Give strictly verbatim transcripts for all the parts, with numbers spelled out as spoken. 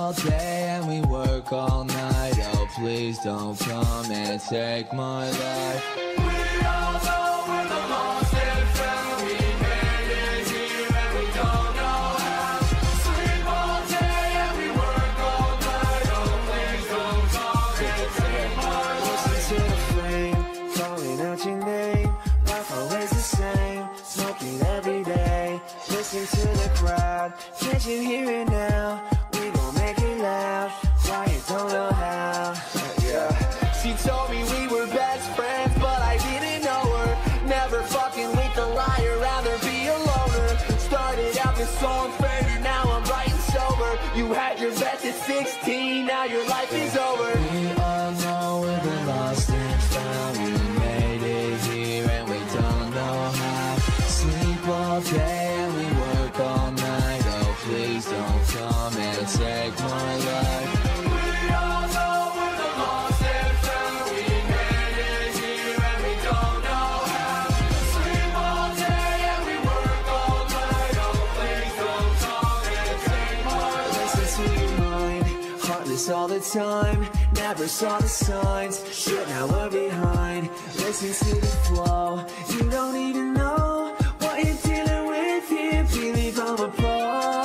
all day and we work all night. Oh, please don't come and take my life. We all know we're the lost and found. We made it here and we don't know how. Sleep all day and we work all night. Oh, please don't come and take my life. Listen to the flame, calling out your name. Life always the same, smoking every day. Listen to the crowd, can't you hear it now? We gon' make it loud, quiet, don't know how. Yeah. She told me we were best friends, but I didn't know her. Never fucking with a liar, rather be a loner. Started out this song faded, now I'm writing sober. You had your best at sixteen, now your life is over. We all know we've been lost and found. We made it here and we don't know how. Sleep all day and we work all night. Oh, please don't come and take my life. We all know we're the lost and found. We made it here and we don't know how. Sleep all day and we work all night. Oh, please don't come and take my life. Listen to your mind, heartless all the time. Never saw the signs, shit, now we're behind. Listen to the flow, you don't even know what you're dealing with here. Believe I'm a pro.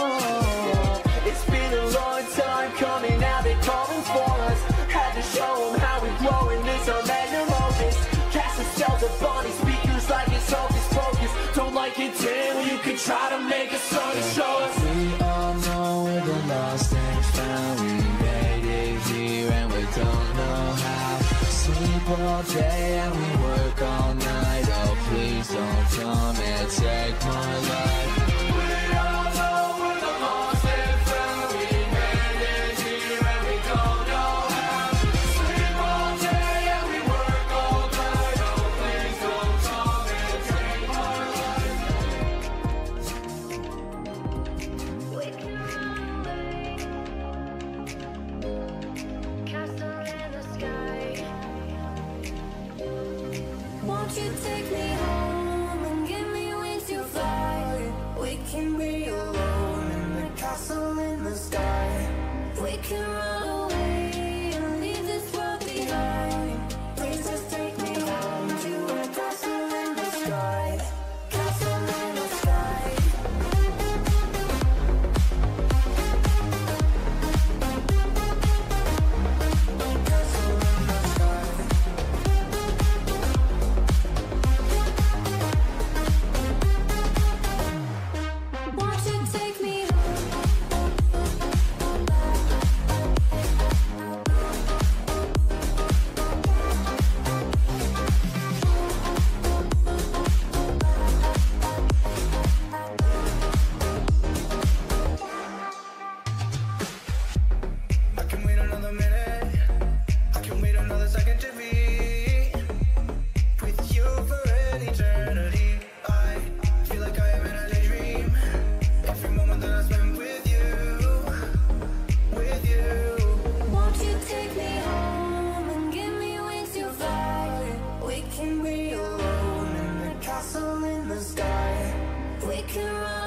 It's been a long time coming, now they're calling for us. Had to show them how we grow in this our magnum opus. Cast a cells of body speakers like it's hocus pocus. Don't like it, damn, you can try to make a song to show us. We all know we're the lost and found. We made it here and we don't know how. Sleep all day and we work all night. Oh, please don't come and take my life. We all know we're the lost and found. We made it here and we don't know how. Sleep all day and we work all night. Oh, please don't come and take my life. We can run away, castle in the sky. Won't you take me home and give me wings to fly? We can be alone in the castle in the sky. We can run away and leave this world behind. Please just take me home to a castle in the sky. Castle in the sky. Castle in the sky. Won't you take me I can wait another minute, I can wait another second to be with you for an eternity. I feel like I am in a daydream. Every moment that I spend with you, with you. Won't you take me home and give me wings to fly? We can be alone in the castle in the sky. We can run